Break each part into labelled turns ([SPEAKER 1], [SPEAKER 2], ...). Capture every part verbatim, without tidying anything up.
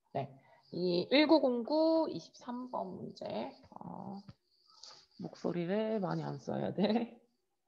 [SPEAKER 1] 네, 이 일구공구 이십삼 번 문제. 어, 목소리를 많이 안 써야 돼.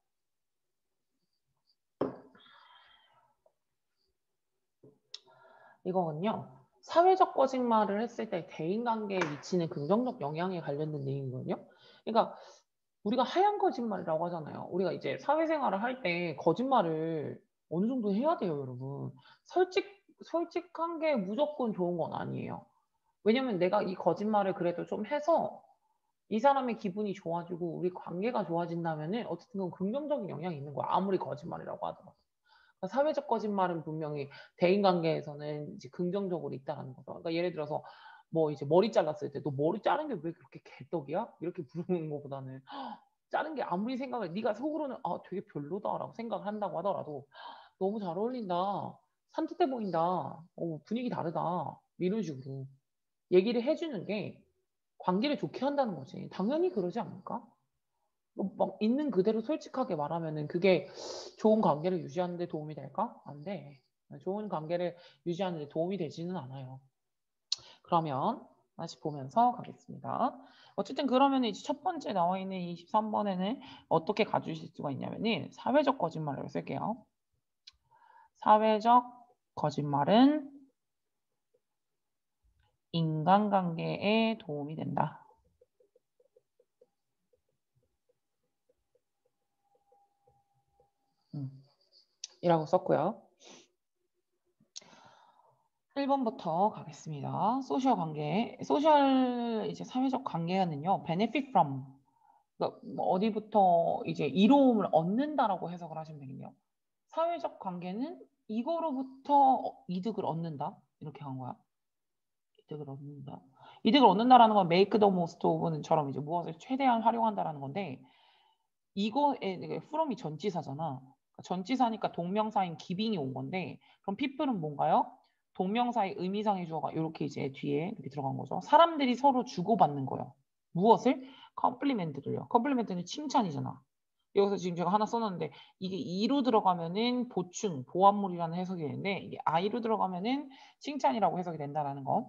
[SPEAKER 1] 이거는요. 사회적 거짓말을 했을 때 대인관계에 미치는 긍정적 영향에 관련된 내용이거든요. 그러니까 우리가 하얀 거짓말이라고 하잖아요. 우리가 이제 사회생활을 할 때 거짓말을 어느 정도 해야 돼요, 여러분. 솔직, 솔직한 게 무조건 좋은 건 아니에요. 왜냐면 내가 이 거짓말을 그래도 좀 해서 이 사람의 기분이 좋아지고 우리 관계가 좋아진다면은 어쨌든 그건 긍정적인 영향이 있는 거야. 아무리 거짓말이라고 하더라도. 그러니까 사회적 거짓말은 분명히 대인관계에서는 이제 긍정적으로 있다라는 거죠. 그러니까 예를 들어서 뭐 이제 머리 잘랐을 때 너 머리 자른 게 왜 그렇게 개떡이야? 이렇게 부르는 것보다는 자른 게 아무리 생각을 네가 속으로는 아 되게 별로다라고 생각을 한다고 하더라도 너무 잘 어울린다. 산뜻해 보인다. 어, 분위기 다르다. 이런 식으로 얘기를 해주는 게 관계를 좋게 한다는 거지. 당연히 그러지 않을까? 뭐 막 있는 그대로 솔직하게 말하면은 그게 좋은 관계를 유지하는 데 도움이 될까? 안 돼. 좋은 관계를 유지하는 데 도움이 되지는 않아요. 그러면 다시 보면서 가겠습니다. 어쨌든 그러면 이제 첫 번째 나와 있는 이십삼 번에는 어떻게 가주실 수가 있냐면은 사회적 거짓말을 쓸게요. 사회적 거짓말은 인간관계에 도움이 된다. 음, 이라고 썼고요. 일 번부터 가겠습니다. 소셜 관계, 소셜 이제 사회적 관계는요, benefit from, 그러니까 뭐 어디부터 이제 이로움을 얻는다라고 해석을 하시면 되겠네요. 사회적 관계는 이거로부터 이득을 얻는다 이렇게 한 거야. 이득을 얻는다. 이득을 얻는다라는 건 make the most of처럼 이제 무엇을 최대한 활용한다라는 건데 이거에 from이 전치사잖아. 전치사니까 동명사인 giving이 온 건데 그럼 people은 뭔가요? 동명사의 의미상의 주어가 이렇게 이제 뒤에 이렇게 들어간 거죠. 사람들이 서로 주고받는 거예요. 무엇을? 컴플리멘트를요. 컴플리멘트는 칭찬이잖아. 여기서 지금 제가 하나 써놨는데 이게 이로 들어가면은 보충, 보완물이라는 해석이 되는데 이게 I로 들어가면은 칭찬이라고 해석이 된다는 거.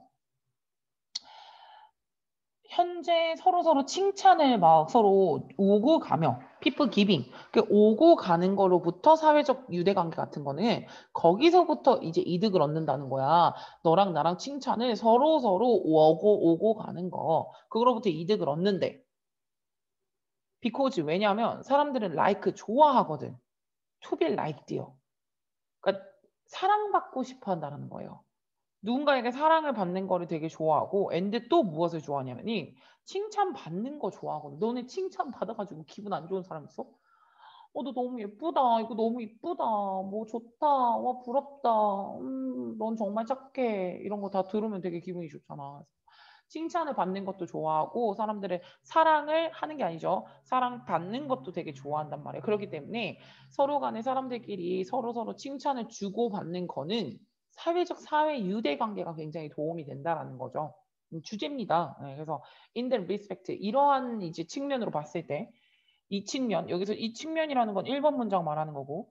[SPEAKER 1] 현재 서로서로 칭찬을 막 서로 오고 가며 people giving 그 오고 가는 거로부터 사회적 유대관계 같은 거는 거기서부터 이제 이득을 얻는다는 거야. 너랑 나랑 칭찬을 서로서로 오고 오고 가는 거 그거로부터 이득을 얻는데 because 왜냐하면 사람들은 like 좋아하거든. to be liked요. 그러니까 사랑받고 싶어 한다는 거예요. 누군가에게 사랑을 받는 거를 되게 좋아하고 and 또 무엇을 좋아하냐면이 칭찬받는 거 좋아하거든. 너네 칭찬 받아가지고 기분 안 좋은 사람 있어? 어, 너 너무 예쁘다. 이거 너무 이쁘다. 뭐 좋다. 와, 부럽다. 음, 넌 정말 착해. 이런 거 다 들으면 되게 기분이 좋잖아. 칭찬을 받는 것도 좋아하고 사람들의 사랑을 하는 게 아니죠. 사랑받는 것도 되게 좋아한단 말이에요. 그렇기 때문에 서로 간에 사람들끼리 서로 서로 칭찬을 주고받는 거는 사회적 사회 유대 관계가 굉장히 도움이 된다라는 거죠. 주제입니다. 네, 그래서 in the respect 이러한 이제 측면으로 봤을 때 이 측면 여기서 이 측면이라는 건 일 번 문장 말하는 거고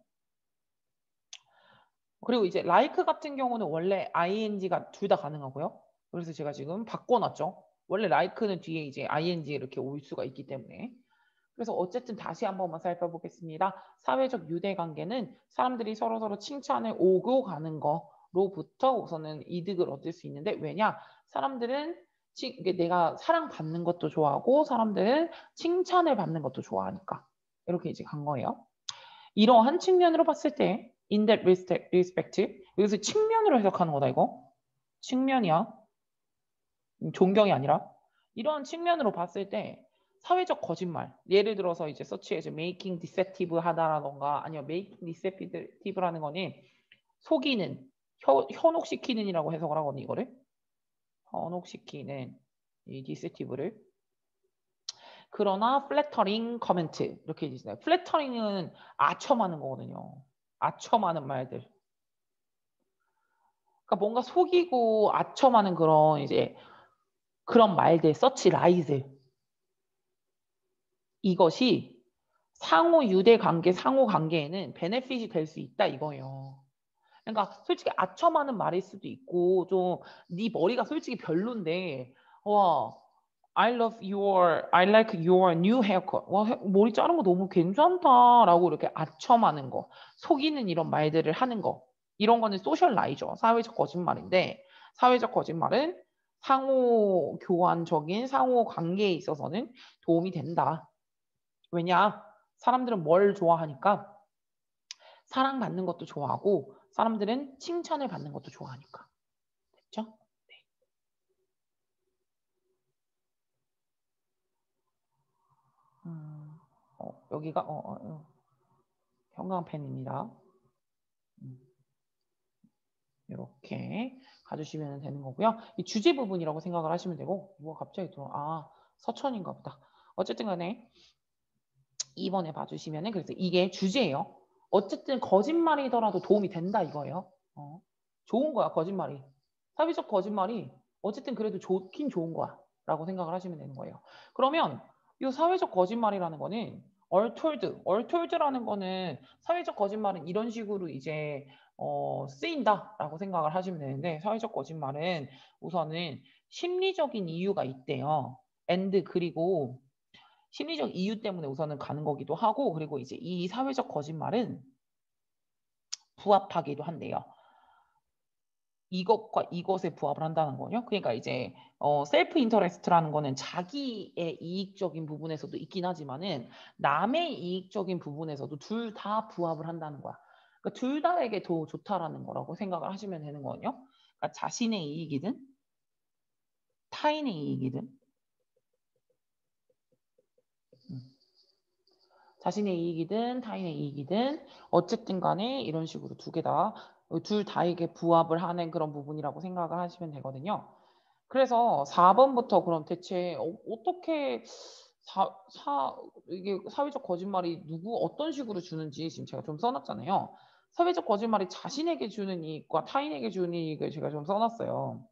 [SPEAKER 1] 그리고 이제 like 같은 경우는 원래 ing가 둘 다 가능하고요. 그래서 제가 지금 바꿔놨죠. 원래 like는 뒤에 이제 ing 이렇게 올 수가 있기 때문에. 그래서 어쨌든 다시 한 번만 살펴보겠습니다. 사회적 유대관계는 사람들이 서로서로 칭찬을 오고 가는 거로부터 우선은 이득을 얻을 수 있는데 왜냐? 사람들은 내가 사랑받는 것도 좋아하고 사람들은 칭찬을 받는 것도 좋아하니까. 이렇게 이제 간 거예요. 이러한 측면으로 봤을 때 in that respect 여기서 측면으로 해석하는 거다 이거. 측면이야. 존경이 아니라. 이러한 측면으로 봤을 때 사회적 거짓말. 예를 들어서 이제 서치에서 making deceptive 하다라던가 아니면 making deceptive라는 거는 속이는, 혀, 현혹시키는이라고 해석을 하거든요. 이거를. 현혹시키는 이 deceive를. 그러나 flattering comment 이렇게 있어요. flattering은 아첨하는 거거든요. 아첨하는 말들. 그러니까 뭔가 속이고 아첨하는 그런 이제 그런 말들, 서치 라이즈. 이것이 상호 유대 관계, 상호 관계에는 베네핏이 될 수 있다 이거예요. 그러니까 솔직히 아첨하는 말일 수도 있고 좀 네 머리가 솔직히 별론데 와 I love your, I like your new haircut. 와, 머리 자른 거 너무 괜찮다라고 이렇게 아첨하는 거, 속이는 이런 말들을 하는 거. 이런 거는 소셜 라이죠. 사회적 거짓말인데 사회적 거짓말은 상호 교환적인 상호 관계에 있어서는 도움이 된다. 왜냐? 사람들은 뭘 좋아하니까? 사랑받는 것도 좋아하고 사람들은 칭찬을 받는 것도 좋아하니까. 됐죠? 네. 음, 어, 여기가 어, 어, 어. 형광펜입니다. 음, 이렇게 가주시면 되는 거고요. 이 주제 부분이라고 생각을 하시면 되고 뭐가 갑자기 또 아 서천인가 보다. 어쨌든 간에 이 번에 봐주시면은 그래서 이게 주제예요. 어쨌든 거짓말이더라도 도움이 된다 이거예요. 어, 좋은 거야 거짓말이. 사회적 거짓말이 어쨌든 그래도 좋긴 좋은 거야 라고 생각을 하시면 되는 거예요. 그러면 이 사회적 거짓말이라는 거는 얼톨드, 얼톨드라는 거는 사회적 거짓말은 이런 식으로 이제 어, 쓰인다라고 생각을 하시면 되는데 사회적 거짓말은 우선은 심리적인 이유가 있대요. and 그리고 심리적 이유 때문에 우선은 가는 거기도 하고 그리고 이제 이 사회적 거짓말은 부합하기도 한대요. 이것과 이것에 부합을 한다는 거죠. 그러니까 이제 어, 셀프 인터레스트라는 거는 자기의 이익적인 부분에서도 있긴 하지만은 남의 이익적인 부분에서도 둘 다 부합을 한다는 거야. 그러니까 둘 다에게 더 좋다라는 거라고 생각을 하시면 되는 거거든요. 그러니까 자신의 이익이든 타인의 이익이든 음. 자신의 이익이든 타인의 이익이든 어쨌든 간에 이런 식으로 두 개 다 둘 다에게 부합을 하는 그런 부분이라고 생각을 하시면 되거든요. 그래서 사 번부터 그럼 대체 어, 어떻게 사, 사, 이게 사회적 거짓말이 누구 어떤 식으로 주는지 지금 제가 좀 써놨잖아요. 사회적 거짓말이 자신에게 주는 이익과 타인에게 주는 이익을 제가 좀 써놨어요.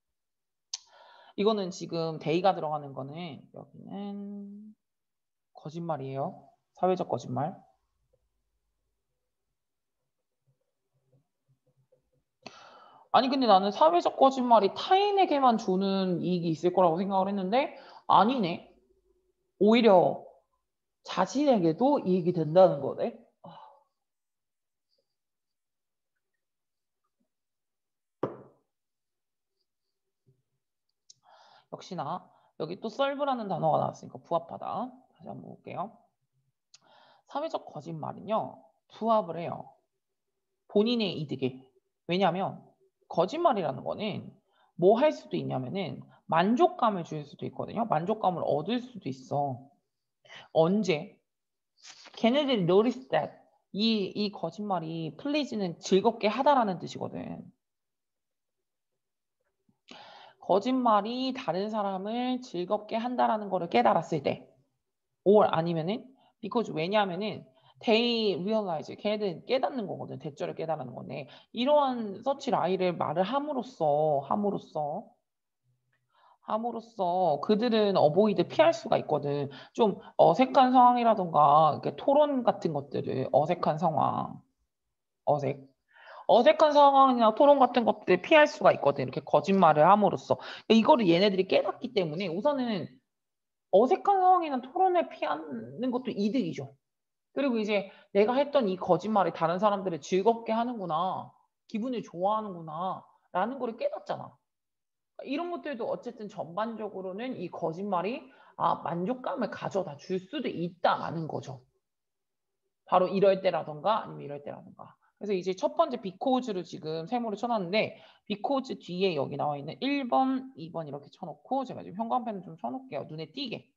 [SPEAKER 1] 이거는 지금 데이가 들어가는 거는 여기는 거짓말이에요. 사회적 거짓말. 아니 근데 나는 사회적 거짓말이 타인에게만 주는 이익이 있을 거라고 생각을 했는데 아니네. 오히려 자신에게도 이익이 된다는 거네. 역시나 여기 또 썰브라는 단어가 나왔으니까 부합하다. 다시 한번 볼게요. 사회적 거짓말은요. 부합을 해요. 본인의 이득에. 왜냐하면 거짓말이라는 거는 뭐 할 수도 있냐면은 만족감을 줄 수도 있거든요. 만족감을 얻을 수도 있어. 언제? 걔네들이 notice that 이, 이 거짓말이 플리즈는 즐겁게 하다라는 뜻이거든. 거짓말이 다른 사람을 즐겁게 한다라는 거를 깨달았을 때 or 아니면은 because 왜냐하면은 they realize 걔네들은 깨닫는 거거든. 대절을 깨달는 건데 이러한 서치 라이를 말을 함으로써 함으로써 함으로써 그들은 어보이드 피할 수가 있거든. 좀 어색한 상황이라던가 이렇게 토론 같은 것들을 어색한 상황 어색 어색한 상황이나 토론 같은 것들 피할 수가 있거든. 이렇게 거짓말을 함으로써 이거를 얘네들이 깨닫기 때문에 우선은 어색한 상황이나 토론을 피하는 것도 이득이죠. 그리고 이제 내가 했던 이 거짓말이 다른 사람들을 즐겁게 하는구나. 기분을 좋아하는구나. 라는 거를 깨닫잖아. 이런 것들도 어쨌든 전반적으로는 이 거짓말이 아, 만족감을 가져다 줄 수도 있다라는 거죠. 바로 이럴 때라던가 아니면 이럴 때라던가. 그래서 이제 첫 번째 비코즈를 지금 세모를 쳐놨는데 비코즈 뒤에 여기 나와 있는 일 번, 이 번 이렇게 쳐놓고 제가 지금 형광펜을 좀 쳐놓을게요. 눈에 띄게.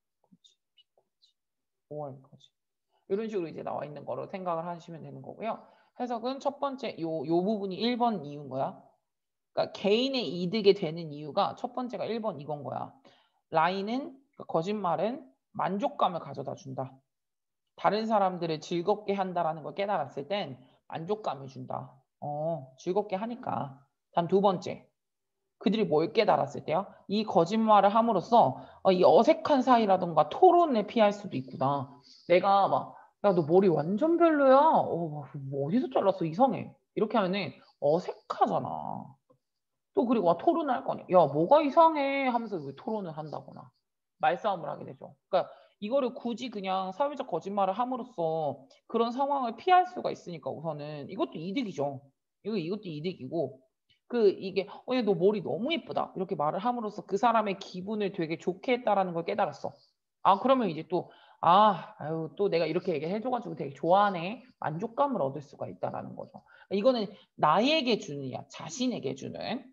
[SPEAKER 1] 오월 거지. 이런 식으로 이제 나와 있는 거로 생각을 하시면 되는 거고요. 해석은 첫 번째 요, 요 부분이 일 번 이유인 거야. 그러니까 개인의 이득이 되는 이유가 첫 번째가 일 번 이건 거야. 라인은 그러니까 거짓말은 만족감을 가져다 준다. 다른 사람들을 즐겁게 한다라는 걸 깨달았을 땐 만족감을 준다. 어, 즐겁게 하니까. 단 두 번째. 그들이 뭘 깨달았을 때요? 이 거짓말을 함으로써 어, 이 어색한 사이라던가 토론을 피할 수도 있구나. 내가 막, 야, 너 머리 완전 별로야. 어, 뭐 어디서 잘랐어? 이상해. 이렇게 하면은 어색하잖아. 또 그리고 와, 토론을 할 거 아니야. 야, 뭐가 이상해 하면서 왜 토론을 한다거나 말싸움을 하게 되죠. 그러니까 이거를 굳이 그냥 사회적 거짓말을 함으로써 그런 상황을 피할 수가 있으니까 우선은 이것도 이득이죠. 이거 이것도 이득이고 그 이게 어, 야, 너 머리 너무 예쁘다 이렇게 말을 함으로써 그 사람의 기분을 되게 좋게 했다라는 걸 깨달았어. 아 그러면 이제 또 아, 아유, 또 내가 이렇게 얘기해줘가지고 되게 좋아하네. 만족감을 얻을 수가 있다라는 거죠. 이거는 나에게 주는이야. 자신에게 주는.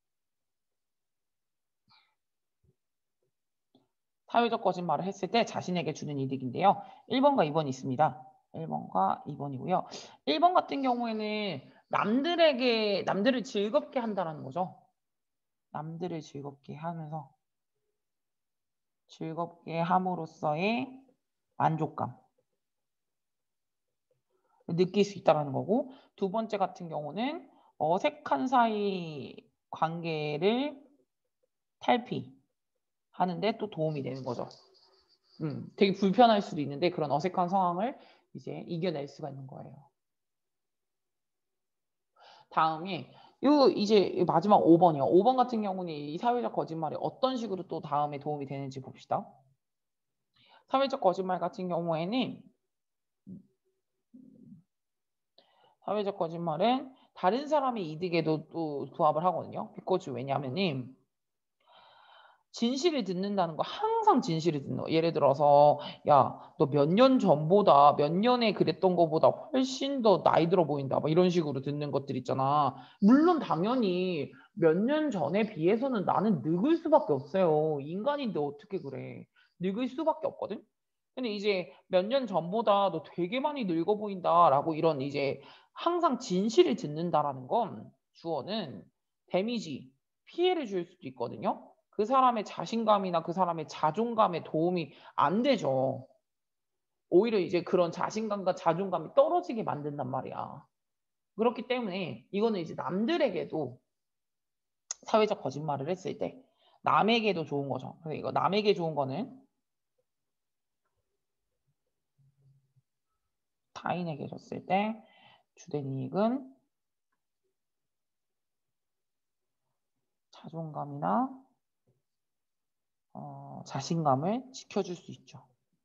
[SPEAKER 1] 사회적 거짓말을 했을 때 자신에게 주는 이득인데요. 일 번과 이 번이 있습니다. 일 번과 이 번이고요. 일 번 같은 경우에는 남들에게, 남들을 즐겁게 한다는 거죠. 남들을 즐겁게 하면서, 즐겁게 함으로써의 만족감. 느낄 수 있다는 거고, 두 번째 같은 경우는 어색한 사이 관계를 탈피하는데 또 도움이 되는 거죠. 음, 되게 불편할 수도 있는데 그런 어색한 상황을 이제 이겨낼 수가 있는 거예요. 다음이 요 이제 마지막 오 번이요. 오 번 같은 경우는 이 사회적 거짓말이 어떤 식으로 또 다음에 도움이 되는지 봅시다. 사회적 거짓말 같은 경우에는 사회적 거짓말은 다른 사람의 이득에도 또 부합을 하거든요. because 왜냐하면 진실을 듣는다는 거 항상 진실을 듣는 거. 예를 들어서 야, 너 몇 년 전보다 몇 년에 그랬던 거보다 훨씬 더 나이 들어 보인다. 막 이런 식으로 듣는 것들 있잖아. 물론 당연히 몇 년 전에 비해서는 나는 늙을 수밖에 없어요. 인간인데 어떻게 그래. 늙을 수밖에 없거든. 근데 이제 몇 년 전보다 너 되게 많이 늙어 보인다라고 이런 이제 항상 진실을 듣는다라는 건 주어는 데미지, 피해를 줄 수도 있거든요. 그 사람의 자신감이나 그 사람의 자존감에 도움이 안 되죠. 오히려 이제 그런 자신감과 자존감이 떨어지게 만든단 말이야. 그렇기 때문에 이거는 이제 남들에게도 사회적 거짓말을 했을 때 남에게도 좋은 거죠. 그래서 이거 남에게 좋은 거는 타인에게 줬을 때 주된 이익은 자존감이나 어, 자신감을 지켜줄 수 있죠.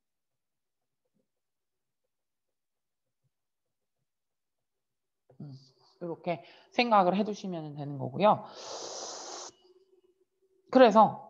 [SPEAKER 1] 음, 이렇게 생각을 해두시면 되는 거고요. 그래서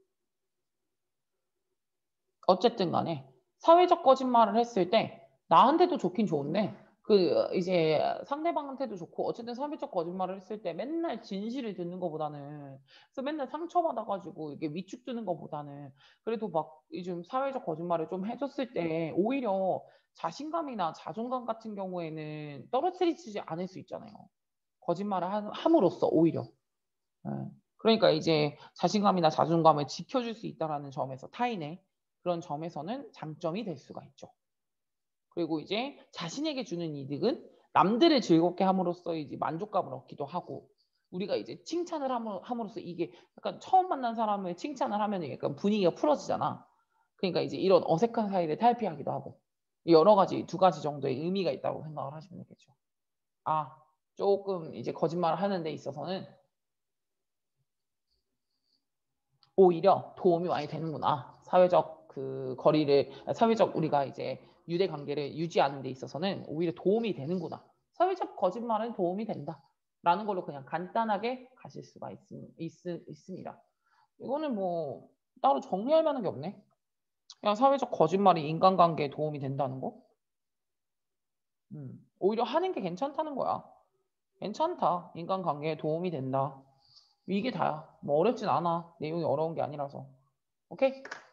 [SPEAKER 1] 어쨌든 간에 사회적 거짓말을 했을 때 나한테도 좋긴 좋은데 그 이제 상대방한테도 좋고 어쨌든 사회적 거짓말을 했을 때 맨날 진실을 듣는 것보다는 그래서 맨날 상처받아가지고 이게 위축되는 것보다는 그래도 막 요즘 사회적 거짓말을 좀 해줬을 때 오히려 자신감이나 자존감 같은 경우에는 떨어뜨리지 않을 수 있잖아요. 거짓말을 함으로써 오히려. 그러니까 이제 자신감이나 자존감을 지켜줄 수 있다는 점에서 타인의 그런 점에서는 장점이 될 수가 있죠. 그리고 이제 자신에게 주는 이득은 남들을 즐겁게 함으로써 이제 만족감을 얻기도 하고 우리가 이제 칭찬을 함으로써 이게 약간 처음 만난 사람을 칭찬을 하면 약간 분위기가 풀어지잖아. 그러니까 이제 이런 어색한 사이를 탈피하기도 하고 여러 가지 두 가지 정도의 의미가 있다고 생각을 하시면 되겠죠. 아, 조금 이제 거짓말을 하는 데 있어서는 오히려 도움이 많이 되는구나. 사회적 그 거리를, 사회적 우리가 이제 유대 관계를 유지하는 데 있어서는 오히려 도움이 되는구나. 사회적 거짓말은 도움이 된다. 라는 걸로 그냥 간단하게 가실 수가 있, 있, 있습니다. 이거는 뭐 따로 정리할 만한 게 없네. 그냥 사회적 거짓말이 인간관계에 도움이 된다는 거. 음, 오히려 하는 게 괜찮다는 거야. 괜찮다. 인간관계에 도움이 된다. 이게 다야. 뭐 어렵진 않아. 내용이 어려운 게 아니라서. 오케이?